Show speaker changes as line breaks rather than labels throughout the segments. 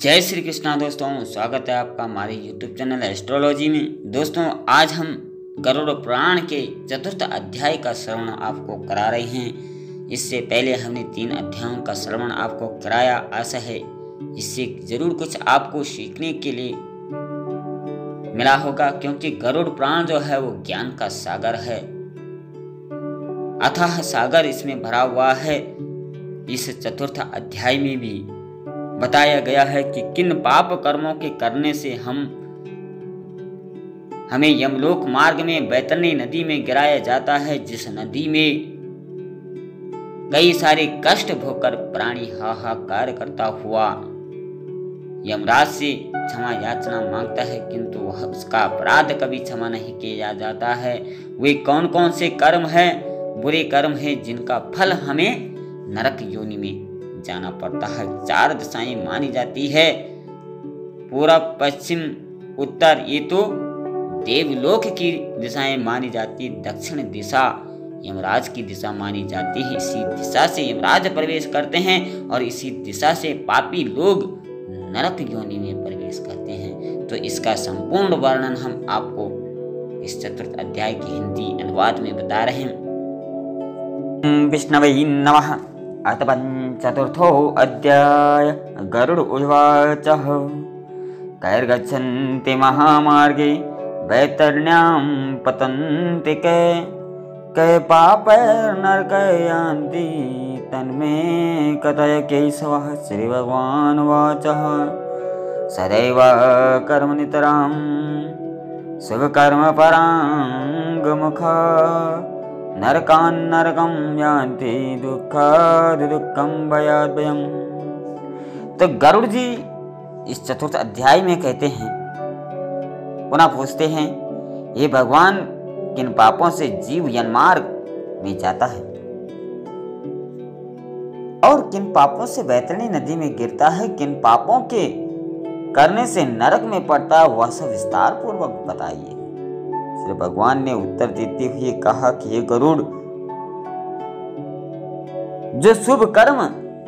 जय श्री कृष्णा दोस्तों, स्वागत है आपका हमारे YouTube चैनल एस्ट्रोलॉजी में। दोस्तों, आज हम गरुड़ पुराण के चतुर्थ अध्याय का श्रवण आपको करा रहे हैं। इससे पहले हमने 3 अध्यायों का श्रवण आपको कराया। आशा है इससे जरूर कुछ आपको सीखने के लिए मिला होगा, क्योंकि गरुड़ पुराण जो है वो ज्ञान का सागर है, अथाह सागर इसमें भरा हुआ है। इस चतुर्थ अध्याय में भी बताया गया है कि किन पाप कर्मों के करने से हमें यमलोक मार्ग में बैतरणी नदी में गिराया जाता है, जिस नदी में कई सारे कष्ट भोगकर प्राणी हाहाकार करता हुआ यमराज से क्षमा याचना मांगता है, किंतु उसका अपराध कभी क्षमा नहीं किया जाता है। वे कौन कौन से कर्म है, बुरे कर्म है, जिनका फल हमें नरक योनि में जाना पड़ता है। 4 दिशाएं मानी जाती है, पूरब, पश्चिम, उत्तर, ये तो देवलोक की दिशाएं मानी जाती। दक्षिण दिशा यमराज की दिशा मानी जाती है। इसी दिशा से यमराज प्रवेश करते हैं और इसी दिशा से पापी लोग नरक योनि में प्रवेश करते हैं। तो इसका संपूर्ण वर्णन हम आपको इस चतुर्थ अध्याय की हिंदी अनुवाद में बता रहे हैं। विष्णवे नमः। अथ चतुर्थो अध्याय। गरुड़ उवाच कैर्गच्छन्ति महामार्गे वैतरण्यां पतन्ति कै पापैर्नरकै यान्ति तन्मे कथय केशवः। श्रीभगवानुवाचः सदैव कर्मनितरां शुभकर्मपराङ्गमुखः नरकान्नरकं यान्ति दुःखं भयात् भयम्। तो गरुड़ जी इस चतुर्थ अध्याय में कहते हैं, पुनः पूछते हैं, ये भगवान किन पापों से जीव यममार्ग में जाता है और किन पापों से बैतरणी नदी में गिरता है, किन पापों के करने से नरक में पड़ता है, वह सब विस्तार पूर्वक बताइए। श्री भगवान ने उत्तर देते हुए कहा कि ये गरुड़, जो शुभ कर्म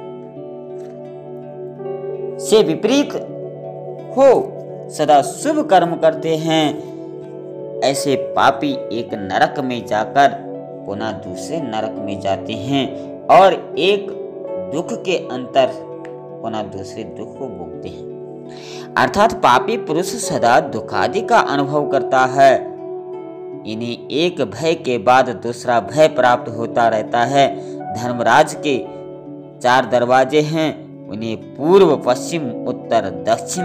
से विपरीत हो सदा शुभ कर्म करते हैं, ऐसे पापी एक नरक में जाकर पुनः दूसरे नरक में जाते हैं और एक दुख के अंतर पुनः दूसरे दुख को भोगते हैं। अर्थात पापी पुरुष सदा दुखादि का अनुभव करता है। इन्हें एक भय के बाद दूसरा भय प्राप्त होता रहता है। धर्मराज के 4 दरवाजे हैं, उन्हें पूर्व, पश्चिम, उत्तर, दक्षिण,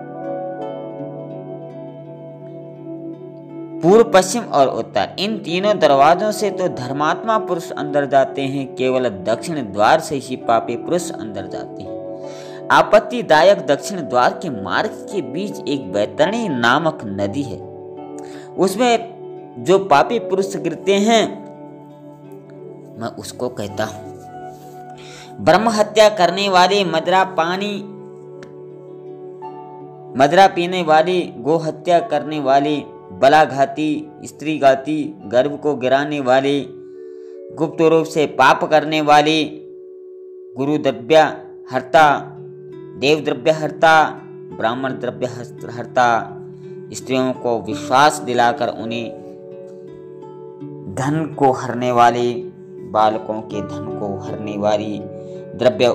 पूर्व, पश्चिम और उत्तर, इन तीनों दरवाजों से तो धर्मात्मा पुरुष अंदर जाते हैं, केवल दक्षिण द्वार से ही पापी पुरुष अंदर जाते हैं। आपत्तिदायक दक्षिण द्वार के मार्ग के बीच एक बैतरणी नामक नदी है। उसमें जो पापी पुरुष गिरते हैं, मैं उसको कहता हूं ब्रह्म हत्या करने वाले, मदरा पीने वाले, गो हत्या करने वाले, बलाघाती, स्त्रीघाती, गर्भ को गिराने वाले, गुप्त रूप से पाप करने वाले, गुरु द्रव्य हर्ता, देव द्रव्य हर्ता, ब्राह्मण द्रव्य हर्ता, स्त्रियों को विश्वास दिलाकर उन्हें धन को हरने वाली, बालकों के धन को हरने वाली, द्रव्य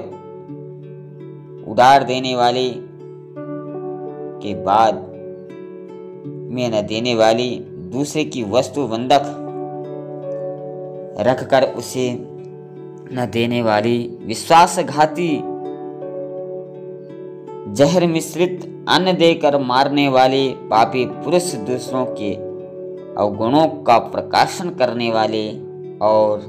उधार देने वाली के बाद में न देने वाली, दूसरे की वस्तु बंधक रखकर उसे न देने वाली, विश्वासघाती, जहर मिश्रित अन्न देकर मारने वाले, पापी पुरुष दूसरों के अवगुणों का प्रकाशन करने वाले और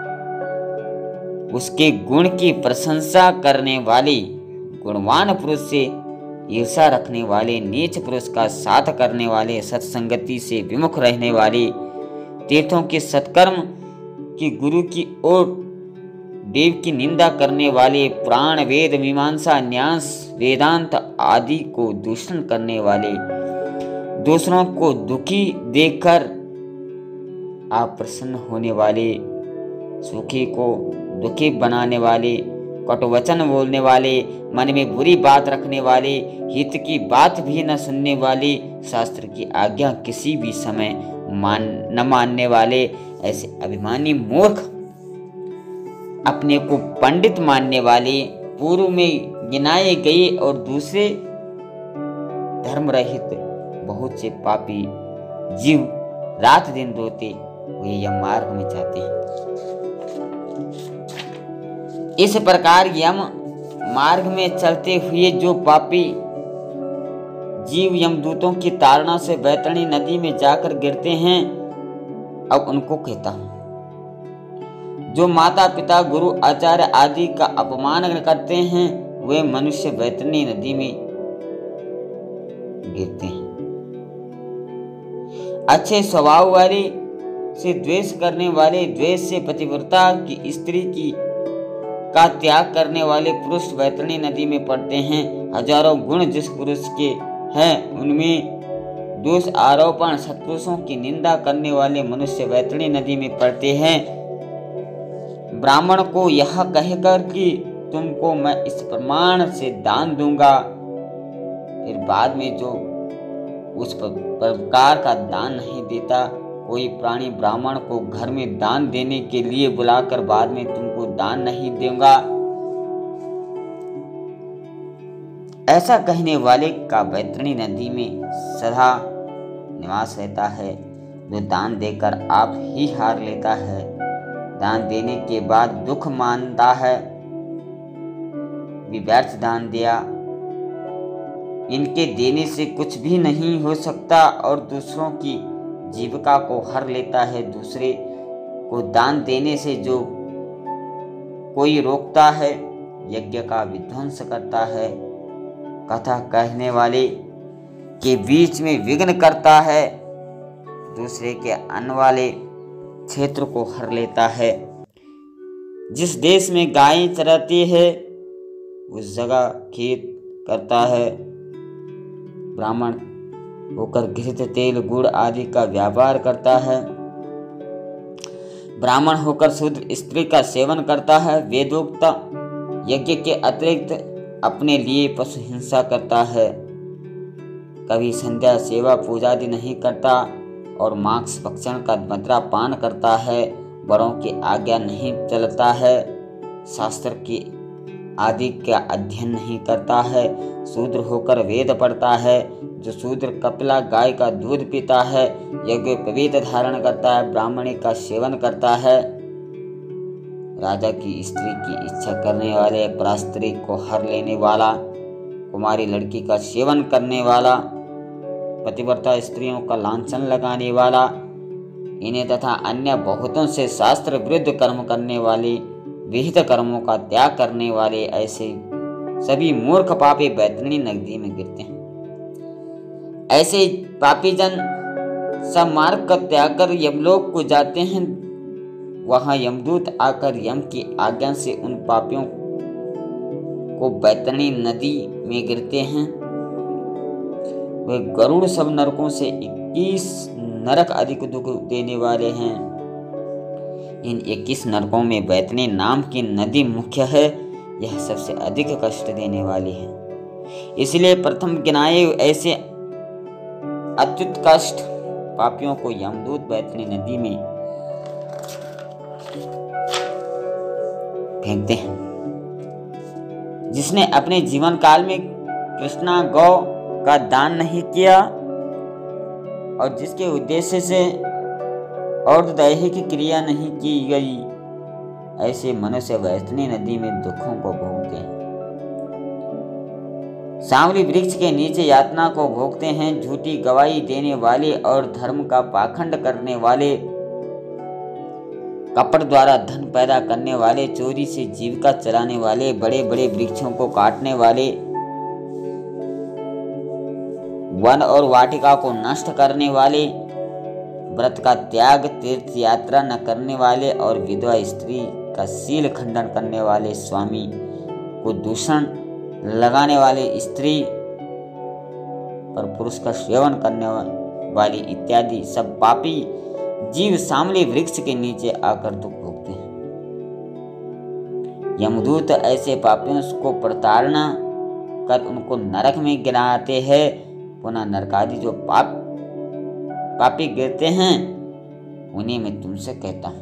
उसके गुण की प्रशंसा करने वाले, गुणवान पुरुष से ईर्ष्या रखने वाले, नीच पुरुष का साथ करने वाले, सत्संगति से विमुख रहने वाले, तीर्थों के सत्कर्म की, गुरु की ओर देव की निंदा करने वाले, पुराण, वेद, मीमांसा, न्यास, वेदांत आदि को दूषण करने वाले, दूसरों को दुखी देखकर अप्रसन्न होने वाले, सुखी को दुखी बनाने वाले, कटुवचन बोलने वाले, मन में बुरी बात रखने वाले, हित की बात भी न सुनने वाले, शास्त्र की आज्ञा किसी भी समय न मानने वाले, ऐसे अभिमानी मूर्ख, अपने को पंडित मानने वाले, पूर्व में गिनाए गए और दूसरे धर्म रहित बहुत से पापी जीव रात दिन रोते हुए यम मार्ग में जाते हैं। इस प्रकार यम मार्ग में चलते हुए जो पापी जीव यमदूतों की ताड़ना से बैतरणी नदी में जाकर गिरते हैं, अब उनको कहता हूं, जो माता पिता गुरु आचार्य आदि का अपमान करते हैं वे मनुष्य बैतरणी नदी में गिरते हैं। अच्छे स्वभाव वाले से द्वेष करने वाले, द्वेष से पतिव्रता की स्त्री की का त्याग करने वाले पुरुष बैतरणी नदी में पड़ते हैं। हजारों गुण जिस पुरुष के हैं उनमें दोष आरोपण, सत्पुरुषों की निंदा करने वाले मनुष्य बैतरणी नदी में पड़ते हैं। ब्राह्मण को यह कहकर कि तुमको मैं इस प्रमाण से दान दूंगा, फिर बाद में जो उस प्रकार का दान नहीं देता, कोई प्राणी ब्राह्मण को घर में दान देने के लिए बुलाकर बाद में तुमको दान नहीं दूंगा, ऐसा कहने वाले का बैतरणी नदी में सदा निवास रहता है। जो दान देकर आप ही हार लेता है, दान देने के बाद दुख मानता है, व्यर्थ दान दिया, इनके देने से कुछ भी नहीं हो सकता और दूसरों की जीविका को हर लेता है। दूसरे को दान देने से जो कोई रोकता है, यज्ञ का विध्वंस करता है, कथा कहने वाले के बीच में विघ्न करता है, दूसरे के अन्न वाले क्षेत्र को हर लेता है। जिस देश में गायें चराती है उस जगह खेत करता है। ब्राह्मण होकर घृत, तेल, गुड़ आदि का व्यापार करता है। ब्राह्मण होकर शूद्र स्त्री का सेवन करता है। वेदोक्त यज्ञ के अतिरिक्त अपने लिए पशु हिंसा करता है। कभी संध्या सेवा पूजा आदि नहीं करता और मांस भक्षण का मदिरा पान करता है। बड़ों की आज्ञा नहीं चलता है। शास्त्र की आदि का अध्ययन नहीं करता है। शूद्र होकर वेद पढ़ता है। जो शूद्र कपिला गाय का दूध पीता है, यज्ञ पवित्र धारण करता है, ब्राह्मणी का सेवन करता है, राजा की स्त्री की इच्छा करने वाले, परास्त्री को हर लेने वाला, कुमारी लड़की का सेवन करने वाला, पतिव्रता स्त्रियों का लांछन लगाने वाला, इन्हें तथा अन्य बहुतों से शास्त्र विरुद्ध कर्म करने वाले, विहित कर्मों का त्याग करने वाले, ऐसे सभी मूर्ख पापी बैतरणी नदी में गिरते हैं। ऐसे पापी जन सब मार्ग का त्याग कर यमलोक को जाते हैं। वहां यमदूत आकर यम की आज्ञा से उन पापियों को बैतरणी नदी में गिरते हैं। वे गरुड़ सब नरकों से 21 नरक अधिक दुख देने वाले हैं। इन 21 नरकों में बैतरणी नाम की नदी मुख्य है। यह सबसे अधिक कष्ट देने वाली है। इसलिए प्रथम गिनाए ऐसे अत्युत कष्ट पापियों को यमदूत बैतरणी नदी में फेंकते हैं। जिसने अपने जीवन काल में कृष्णा गौ का दान नहीं किया और जिसके उद्देश्य से और दैहिक क्रिया नहीं की गई, ऐसे मनुष्य बैतरणी नदी में दुखों को भोगते हैं। सांवली वृक्ष के नीचे यातना को भोगते हैं। झूठी गवाही देने वाले और धर्म का पाखंड करने वाले, कपट द्वारा धन पैदा करने वाले, चोरी से जीविका चलाने वाले, बड़े बड़े वृक्षों को काटने वाले, वन और वाटिका को नष्ट करने वाले, व्रत का त्याग, तीर्थ यात्रा न करने वाले और विधवा स्त्री का शील खंडन करने वाले, स्वामी को दूषण लगाने वाले, स्त्री पर पुरुष का सेवन करने वाली इत्यादि सब पापी जीव सांवले वृक्ष के नीचे आकर दुख भोगते हैं। यमदूत ऐसे पापियों को प्रताड़ना कर उनको नरक में गिराते हैं। पुनः नरकादि जो पापी गिरते हैं उन्हें मैं तुमसे कहता हूं।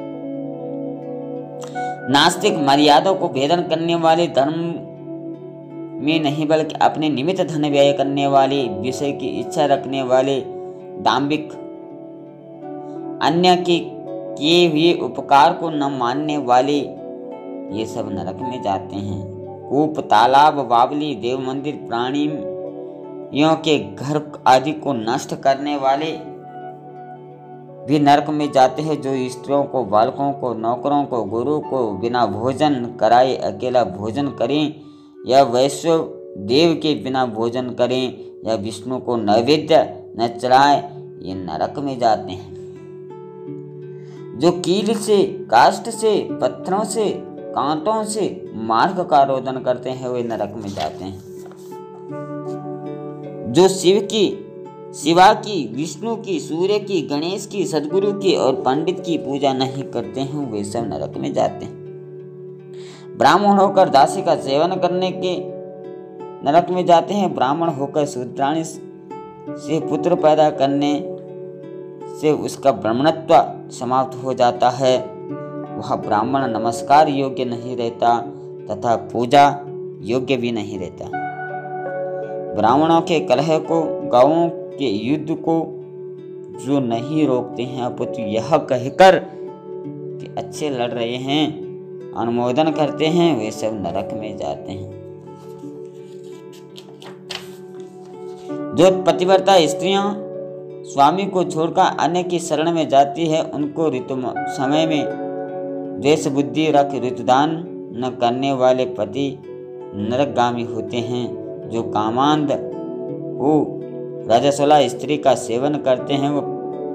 नास्तिक मर्यादा को भेदन करने वाले, धर्म में नहीं बल्कि अपने निमित्त धन व्यय करने वाले, विषय की इच्छा रखने वाले, दाम्भिक, अन्य के किए हुए उपकार को न मानने वाले, ये सब नरक में जाते हैं। कूप, तालाब, बावली, देव मंदिर, प्राणियों के घर आदि को नष्ट करने वाले भी नरक में जाते हैं। जो स्त्रियों को, बालकों को, नौकरों को, गुरु को बिना भोजन कराए अकेला भोजन करें, या वैश्व देव के बिना भोजन करें, या विष्णु को नैवेद्य न चढ़ाए, ये नरक में जाते हैं। जो कील से, काष्ठ से, पत्थरों से, कांटों से मार्ग का रोदन करते हैं वे नरक में जाते हैं। जो शिवा की, विष्णु की, सूर्य की, गणेश की, सदगुरु की और पंडित की पूजा नहीं करते हैं वे सब नरक में जाते हैं। ब्राह्मण होकर दासी का सेवन करने के नरक में जाते हैं। ब्राह्मण होकर शूद्राणी से पुत्र पैदा करने से उसका ब्राह्मणत्व समाप्त हो जाता है। वह ब्राह्मण नमस्कार योग्य नहीं रहता तथा पूजा योग्य भी नहीं रहता। ब्राह्मणों के कलह को, गांवों के युद्ध को जो नहीं रोकते हैं अपितु यह कहकर कि अच्छे लड़ रहे हैं अनुमोदन करते हैं, वे सब नरक में जाते हैं। जो पतिव्रता स्त्रियां स्वामी को छोड़कर अन्य की शरण में जाती है उनको ऋतु समय में द्वेष बुद्धि रख ऋतुदान न करने वाले पति नरकगामी होते हैं। जो कामांध हो रजस्वला स्त्री का सेवन करते हैं वो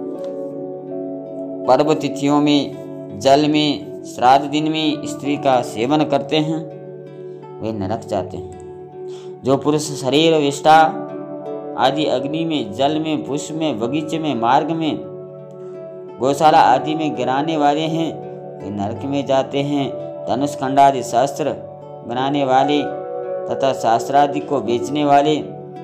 पर्व तिथियों में, जल में, श्राद्ध दिन में स्त्री का सेवन करते हैं वे नरक जाते हैं। जो पुरुष शरीर, विष्ठा आदि अग्नि में, जल में, पुष्प में, बगीचे में, मार्ग में, गौशाला आदि में गिराने वाले हैं वे नरक में जाते हैं। धनुष खंड आदि शास्त्र बनाने वाले तथा शास्त्रादि को बेचने वाले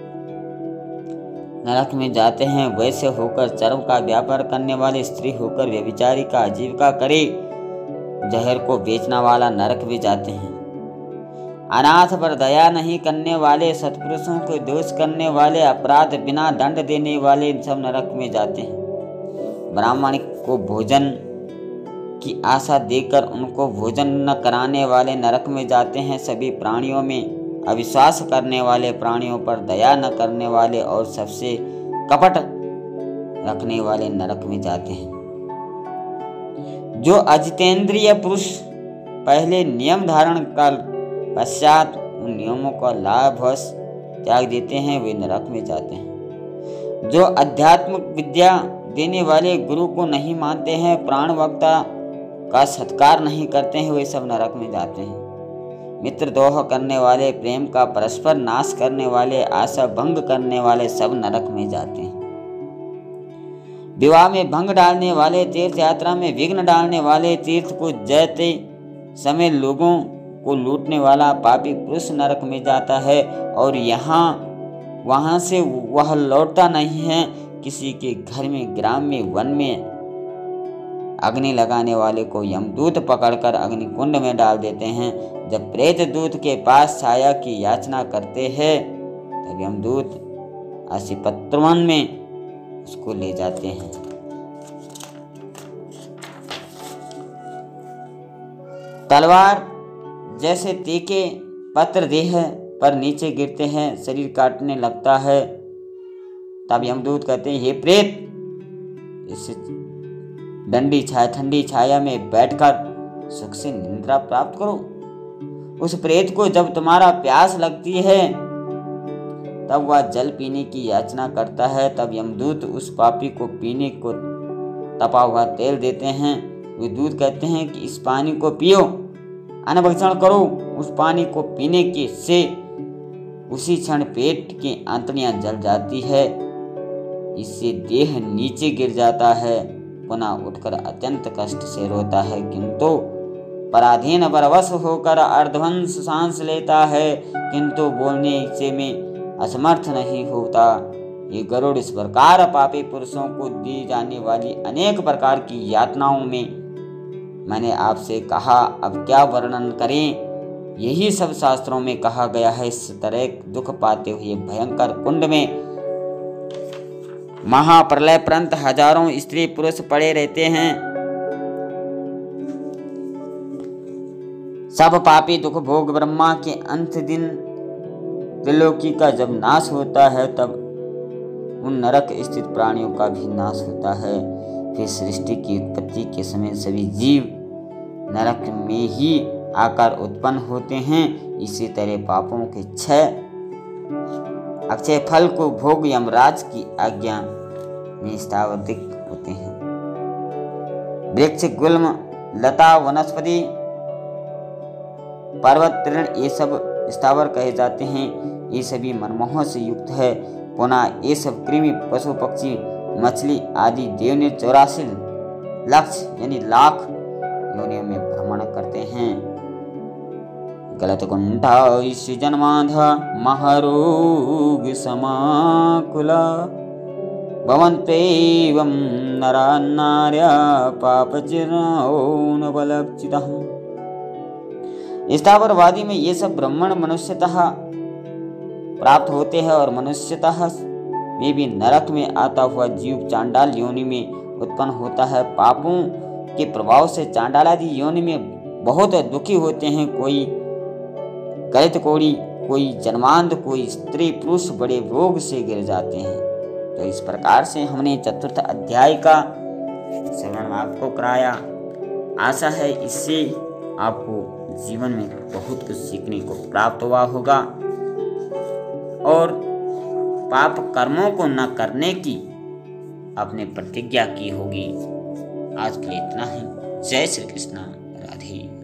नरक में जाते हैं। वैसे होकर चर्म का व्यापार करने वाले, स्त्री होकर व्यभिचारी का आजीविका करे, जहर को बेचने वाला नरक में जाते हैं। अनाथ पर दया नहीं करने वाले, सत्पुरुषों को दोष करने वाले, अपराध बिना दंड देने वाले सब नरक में जाते हैं। ब्राह्मण को भोजन की आशा देकर उनको भोजन न कराने वाले नरक में जाते हैं। सभी प्राणियों में अविश्वास करने वाले, प्राणियों पर दया न करने वाले और सबसे कपट रखने वाले नरक में जाते हैं। जो अजितेंद्रिय पुरुष पहले नियम धारण कर पश्चात उन नियमों का लाभवश त्याग देते हैं वे नरक में जाते हैं। जो अध्यात्म विद्या देने वाले गुरु को नहीं मानते हैं, प्राण वक्ता का सत्कार नहीं करते हैं वे सब नरक में जाते हैं। मित्र द्रोह करने वाले, प्रेम का परस्पर नाश करने वाले, आशा भंग करने वाले सब नरक में जाते हैं। विवाह में भंग डालने वाले, तीर्थ यात्रा में विघ्न डालने वाले, तीर्थ को जाते समय लोगों को लूटने वाला पापी पुरुष नरक में जाता है और वहां से वह लौटता नहीं है। किसी के घर में, ग्राम में, वन में अग्नि लगाने वाले को यमदूत पकड़कर अग्निकुंड में डाल देते हैं। जब प्रेत दूत के पास छाया की याचना करते हैं तब यमदूत असिपत्रवन में उसको ले जाते हैं। तलवार जैसे तीखे पत्र देह पर नीचे गिरते हैं, शरीर काटने लगता है, तब यमदूत कहते हैं हे प्रेत, इस ठंडी छाया में बैठकर सुख से निद्रा प्राप्त करो। उस प्रेत को जब तुम्हारा प्यास लगती है तब वह जल पीने की याचना करता है। तब यमदूत उस पापी को पीने को तपा हुआ तेल देते हैं। वे दूत कहते हैं कि इस पानी को पियो, अन्नभक्षण करो। उस पानी को पीने के से उसी क्षण पेट की आंतड़ियां जल जाती है, इससे देह नीचे गिर जाता है, पुनः उठकर अत्यंत कष्ट से रोता है, किंतु पराधीन परवश होकर अर्धवंश सांस लेता है, किंतु बोलने से में असमर्थ नहीं होता। ये गरुड़ इस प्रकार पापी पुरुषों को दी जाने वाली अनेक प्रकार की यातनाओं में मैंने आपसे कहा, अब क्या वर्णन करें। यही सब शास्त्रों में कहा गया है। इस तरह दुख पाते हुए भयंकर कुंड में महाप्रलय पर्यंत हजारों स्त्री पुरुष पड़े रहते हैं। सब पापी दुख भोग ब्रह्मा के अंत दिन त्रिलोकी का जब नाश होता है, तब उन नरक स्थित प्राणियों का भी नाश होता है। फिर सृष्टि की उत्पत्ति के समय सभी जीव नरक में ही आकर उत्पन्न होते हैं। इसी तरह पापों के क्षय अक्षय फल को भोग यमराज की आज्ञा में स्थावरिक होते हैं। वृक्ष, गुल्म, लता, वनस्पति, पर्वत, तृण ये सब स्थावर कहे जाते हैं। ये सभी मनमोह से युक्त है। पुनः ये सब कृमि, पशु, पक्षी, मछली आदि देवने 84 लक्ष यानी लाख योनियों में भ्रमण करते हैं। गलत कुंठा जन्माध महारोग समाकुला भवन्तेवं नरा नार्या पापचिरौनवलक्षितः। स्थावरवादी में ये सब ब्राह्मण मनुष्यतः प्राप्त होते हैं और मनुष्यतः में भी नरक में आता हुआ जीव चांडाल योनि में उत्पन्न होता है। पापों के प्रभाव से चांडालादि योनि में बहुत दुखी होते हैं। कोई गलित कोड़ी, कोई जन्मांध, कोई स्त्री पुरुष बड़े रोग से गिर जाते हैं। तो इस प्रकार से हमने चतुर्थ अध्याय का श्रवण आपको कराया। आशा है इससे आपको जीवन में बहुत कुछ सीखने को प्राप्त हुआ होगा और पाप कर्मों को न करने की आपने प्रतिज्ञा की होगी। आज के लिए इतना ही। जय श्री कृष्ण। राधे।